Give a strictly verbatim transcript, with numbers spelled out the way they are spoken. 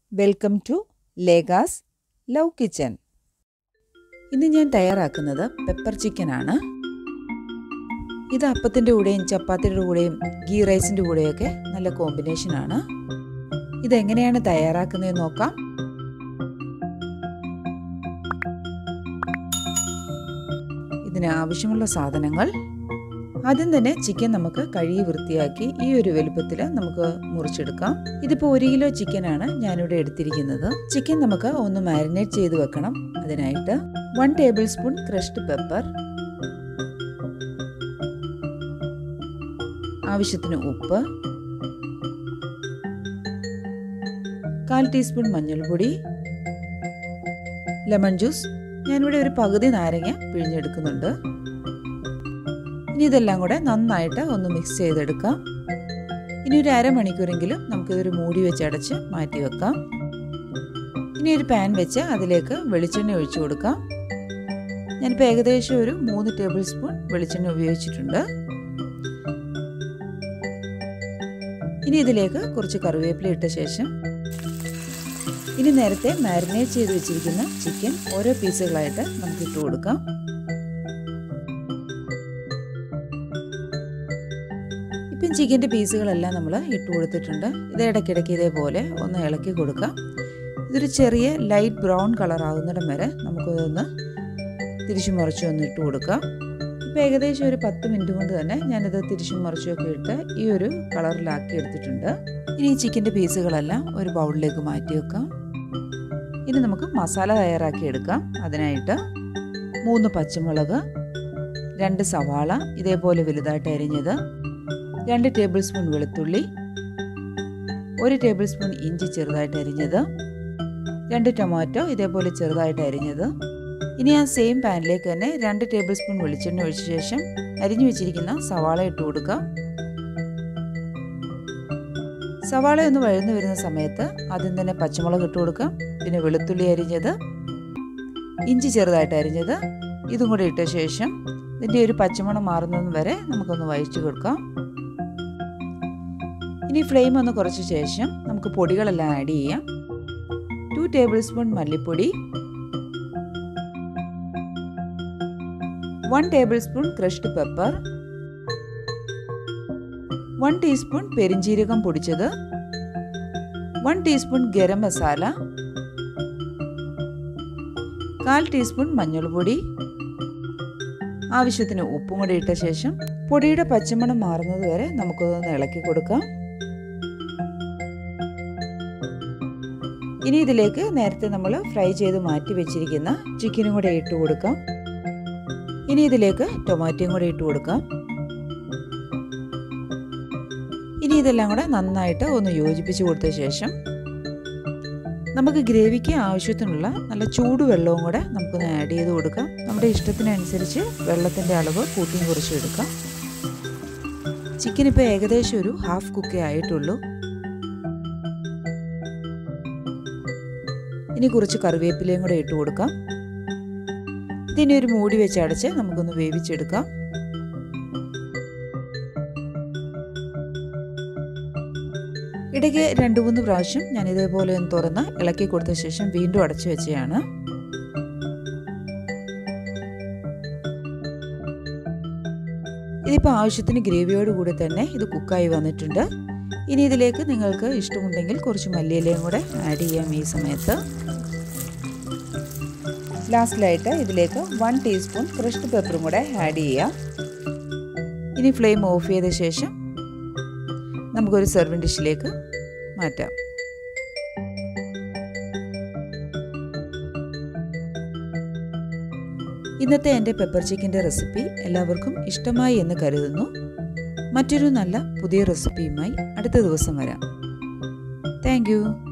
Welcome to Lega's love kitchen. ഇന്ന് ഞാൻ തയ്യാറാക്കുന്നത് പെപ്പർ ചിക്കൻ ആണ്. ഇത് അപ്പത്തിൻ്റെ കൂടെയും ചപ്പാത്തിയുടെ കൂടെയും ഗീ റൈസിൻ്റെ കൂടെയൊക്കെ നല്ല കോമ്പിനേഷനാണ്. ഇതെങ്ങനെയാണ് തയ്യാറാക്കുന്നതെന്ന് നോക്കാം. ഇതിന് ആവശ്യമുള്ള സാധനങ്ങൾ: ആദ്യം തന്നെ ചിക്കൻ നമുക്ക് കഴുകി വൃത്തിയാക്കി ഈ ഒരു വലുപ്പത്തിൽ നമുക്ക് മുറിച്ചെടുക്കാം. ഇതിപ്പോൾ ഒരു കിലോ ചിക്കനാണ് ഞാനിവിടെ എടുത്തിരിക്കുന്നത്. ചിക്കൻ നമുക്ക് ഒന്ന് മാരിനേറ്റ് ചെയ്ത് വെക്കണം. അതിനായിട്ട് one table spoon crushed pepper, ആവശ്യത്തിന് ഉപ്പ്, കാൽ ടീസ്പൂൺ മഞ്ഞൾപ്പൊടി, ലെമൺ ജ്യൂസ്. ഞാനിവിടെ ഒരു പകുതി നാരങ്ങ പിഴിഞ്ഞെടുക്കുന്നുണ്ട്. ഇനി ഇതെല്ലാം കൂടെ നന്നായിട്ട് ഒന്ന് മിക്സ് ചെയ്തെടുക്കാം. ഇനി ഒരു അരമണിക്കൂറെങ്കിലും നമുക്കിതൊരു മൂടി വെച്ച് അടച്ച് മാറ്റി വെക്കാം. ഇനി ഒരു പാൻ വെച്ച് അതിലേക്ക് വെളിച്ചെണ്ണ ഒഴിച്ചു കൊടുക്കാം. ഞാനിപ്പോൾ ഏകദേശം ഒരു മൂന്ന് ടേബിൾ സ്പൂൺ വെളിച്ചെണ്ണ ഉപയോഗിച്ചിട്ടുണ്ട്. ഇനി ഇതിലേക്ക് കുറച്ച് കറിവേപ്പില ഇട്ട ശേഷം ഇനി നേരത്തെ മാരിനേറ്റ് ചെയ്ത് വെച്ചിരിക്കുന്ന ചിക്കൻ ഓരോ പീസുകളായിട്ട് നമുക്ക് ഇട്ട് കൊടുക്കാം. ഇപ്പം ചിക്കൻ്റെ പീസുകളെല്ലാം നമ്മൾ ഇട്ട് കൊടുത്തിട്ടുണ്ട്. ഇത് ഇടയ്ക്കിടയ്ക്ക് ഇതേപോലെ ഒന്ന് ഇളക്കി കൊടുക്കാം. ഇതൊരു ചെറിയ ലൈറ്റ് ബ്രൗൺ കളർ ആകുന്നിടം വരെ നമുക്കിതൊന്ന് തിരിച്ചും മറിച്ചും ഒന്ന് ഇട്ട് കൊടുക്കാം. ഇപ്പോൾ ഏകദേശം ഒരു പത്ത് മിനിറ്റ് കൊണ്ട് തന്നെ ഞാനിത് തിരിച്ചും മറിച്ചുമൊക്കെ ഇട്ട് ഈ ഒരു കളറിലാക്കി എടുത്തിട്ടുണ്ട്. ഇനി ഈ ചിക്കൻ്റെ പീസുകളെല്ലാം ഒരു ബൗളിലേക്ക് മാറ്റി വെക്കാം. ഇനി നമുക്ക് മസാല തയ്യാറാക്കി എടുക്കാം. അതിനായിട്ട് മൂന്ന് പച്ചമുളക്, രണ്ട് സവാള ഇതേപോലെ വലുതായിട്ട് അരിഞ്ഞത്, രണ്ട് ടേബിൾ സ്പൂൺ വെളുത്തുള്ളി, ഒരു ടേബിൾ സ്പൂൺ ഇഞ്ചി ചെറുതായിട്ട് അരിഞ്ഞത്, രണ്ട് ടൊമാറ്റോ ഇതേപോലെ ചെറുതായിട്ട് അരിഞ്ഞത്. ഇനി ആ സെയിം പാനിലേക്ക് തന്നെ രണ്ട് ടേബിൾ സ്പൂൺ വെളിച്ചെണ്ണ ഒഴിച്ച ശേഷം അരിഞ്ഞു വെച്ചിരിക്കുന്ന സവാള ഇട്ട് കൊടുക്കാം. സവാള ഒന്ന് വഴന്നു വരുന്ന സമയത്ത് ആദ്യം തന്നെ പച്ചമുളക് ഇട്ട് കൊടുക്കാം. പിന്നെ വെളുത്തുള്ളി അരിഞ്ഞത്, ഇഞ്ചി ചെറുതായിട്ട് അരിഞ്ഞത് ഇതും കൂടെ ഇട്ട ശേഷം ഇതിൻ്റെ ഒരു പച്ചമണം മാറുന്നത് വരെ നമുക്കൊന്ന് വഴറ്റി കൊടുക്കാം. ഇനി ഫ്ലെയിം ഒന്ന് കുറച്ച ശേഷം നമുക്ക് പൊടികളെല്ലാം ആഡ് ചെയ്യാം. ടു ടേബിൾ സ്പൂൺ മല്ലിപ്പൊടി, one table spoon crushed pepper, one teaspoon പെരിഞ്ജീരകം പൊടിച്ചത്, വൺ ടീസ്പൂൺ ഗരം മസാല, കാൽ ടീസ്പൂൺ മഞ്ഞൾപ്പൊടി, ആവശ്യത്തിന് ഉപ്പും കൂടി ഇട്ട ശേഷം പൊടിയുടെ പച്ചമണം മാറുന്നത് വരെ നമുക്കൊന്ന് ഇളക്കി കൊടുക്കാം. ഇനി ഇതിലേക്ക് നേരത്തെ നമ്മൾ ഫ്രൈ ചെയ്ത് മാറ്റി വെച്ചിരിക്കുന്ന ചിക്കനും കൂടെ ഇട്ട് കൊടുക്കാം. ഇനി ഇതിലേക്ക് ടൊമാറ്റോയും കൂടെ ഇട്ട് കൊടുക്കാം. ഇനി ഇതെല്ലാം കൂടെ നന്നായിട്ട് ഒന്ന് യോജിപ്പിച്ച് കൊടുത്ത ശേഷം നമുക്ക് ഗ്രേവിക്ക് ആവശ്യത്തിനുള്ള നല്ല ചൂടുവെള്ളവും കൂടെ നമുക്കൊന്ന് ആഡ് ചെയ്ത് കൊടുക്കാം. നമ്മുടെ ഇഷ്ടത്തിനനുസരിച്ച് വെള്ളത്തിൻ്റെ അളവ് കൂട്ടിയും കുറച്ചും എടുക്കാം. ചിക്കൻ ഇപ്പോൾ ഏകദേശം ഒരു ഹാഫ് കുക്കേ ആയിട്ടുള്ളൂ. ഇനി കുറച്ച് കറിവേപ്പിലയും കൂടെ ഇട്ട് കൊടുക്കാം. ഇതിനെ ഒരു മൂടി വെച്ച് അടച്ച് നമുക്കൊന്ന് വേവിച്ചെടുക്കാം. ഇടയ്ക്ക് രണ്ട് മൂന്ന് പ്രാവശ്യം ഞാൻ ഇതേപോലെ ഒന്ന് തുറന്ന് ഇളക്കി കൊടുത്ത ശേഷം വീണ്ടും അടച്ചു വെച്ചതാണ്. ഇതിപ്പോൾ ആവശ്യത്തിന് ഗ്രേവിയോട് കൂടി തന്നെ ഇത് കുക്കായി വന്നിട്ടുണ്ട്. ഇനി ഇതിലേക്ക് നിങ്ങൾക്ക് ഇഷ്ടമുണ്ടെങ്കിൽ കുറച്ച് മല്ലിയിലയും കൂടെ ആഡ് ചെയ്യാം. ഈ സമയത്ത് ലാസ്റ്റിലായിട്ട് ഇതിലേക്ക് വൺ ടീസ്പൂൺ ക്രഷ്ഡ് പെപ്പറും കൂടെ ആഡ് ചെയ്യാം. ഇനി ഫ്ലെയിം ഓഫ് ചെയ്ത ശേഷം നമുക്കൊരു സെർവിങ് ഡിഷിലേക്ക് മാറ്റാം. ഇന്നത്തെ എൻ്റെ പെപ്പർ ചിക്കൻ്റെ റെസിപ്പി എല്ലാവർക്കും ഇഷ്ടമായി എന്ന് കരുതുന്നു. മറ്റൊരു നല്ല പുതിയ റെസിപ്പിയുമായി അടുത്ത ദിവസം വരാം. Thank U.